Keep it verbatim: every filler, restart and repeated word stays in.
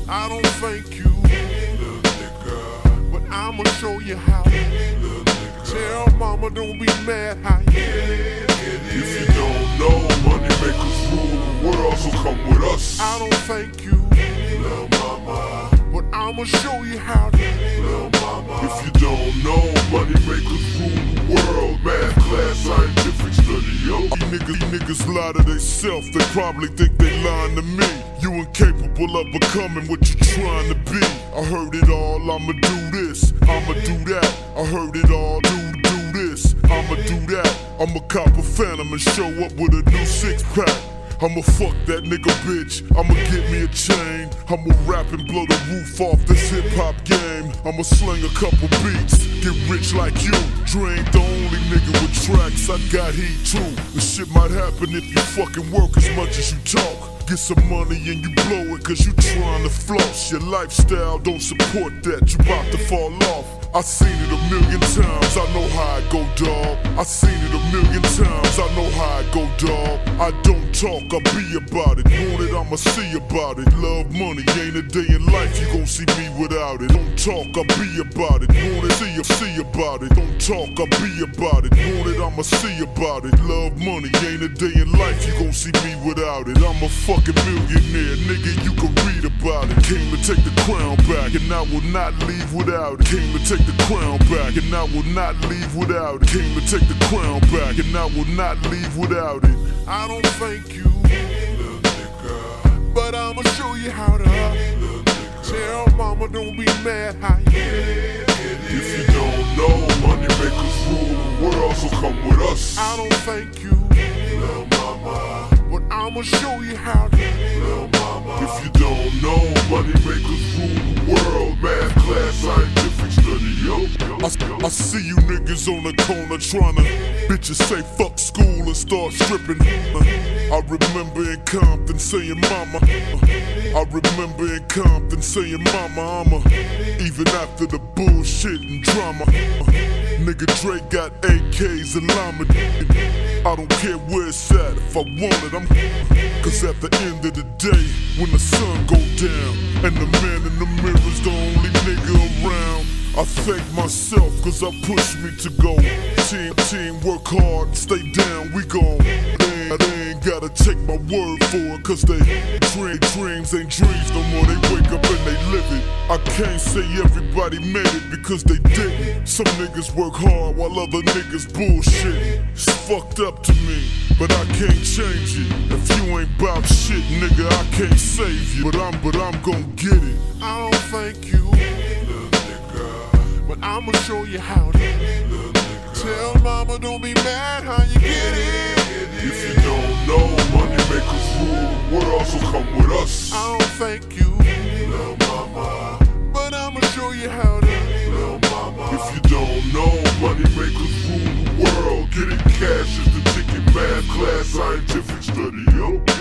I don't thank you, little nigga, but I'ma show you how. Little nigga. Tell mama don't be mad how you get it. If you don't know, money makers rule the world, so come with us. I don't thank you, little mama, but I'ma show you how to. Little mama. If you don't know, money makers rule the world. Math class, scientific study, yo. These niggas, these niggas lie to themselves, they probably think they lying to me. You incapable of becoming what you trying to be. I heard it all, I'ma do this, I'ma do that. I heard it all, do, do this, I'ma do that. I'ma cop a phantom and show up with a new six pack. I'ma fuck that nigga bitch, I'ma get me a chain. I'ma rap and blow the roof off this hip hop game. I'ma sling a couple beats, get rich like you. Dre ain't the only nigga with tracks, I got heat too. The shit might happen if you fucking work as much as you talk. Get some money and you blow it cause you trying to floss. Your lifestyle don't support that, you bout to fall off. I seen it a million times, I know how it go, dawg. I seen it a million times, I know how it go, dawg. I don't talk, I be about it. Want it, I'ma see about it. Love money, ain't a day in life you gon' see me without it. Don't talk, I be about it. Want it, see, see about it. Don't talk, I be about it. Want it, I'ma see about it. Love money, ain't a day in life you gon' see me without it. I'm a fucking millionaire, nigga, you can read about it. Came to take the crown back, and I will not leave without it. Came to take the crown back, and I will not leave without it. Came to take the crown back, and I will not leave without it. I don't thank you, little nigga, but I'ma show you how to. Little nigga. Tell mama don't be mad how you get it. If you don't know, money makers rule the world, so come with us. I don't thank you, little mama, but I'ma show you how to. Little mama. If you don't know, money makers rule the world. Math class, scientific study, yo. yo, yo. I, I see you niggas on the corner tryna bitches say fuck school and start stripping. I remember in Compton saying mama. I remember in Compton saying mama, I'ma. Even after the bullshit and drama. Nigga Dre got A Ks and llama. I don't care where it's at, if I want it, I'm. Cause at the end of the day, when the sun go down, and the man in the mirror's the only nigga around, I thank myself cause I pushed me to go. Team, team, work hard, stay down, we gon'. They, they ain't gotta take my word for it cause they dream, dreams ain't dreams no more, they wake up and they live it. I can't say everybody made it because they didn't. Some niggas work hard while other niggas bullshit. It's fucked up to me, but I can't change it. If you ain't bout shit, nigga, I can't save you. But I'm, but I'm gon' get it. I don't thank you, little nigga, but I'ma show you how to. little nigga. Tell mama don't be mad how you get it. If you don't know, money makers rule the world, so come with us. I don't thank you, little mama, but I'ma show you how to. little mama. If you don't know, money makers rule the world. Getting cash is the ticket, math class, scientific study, yo.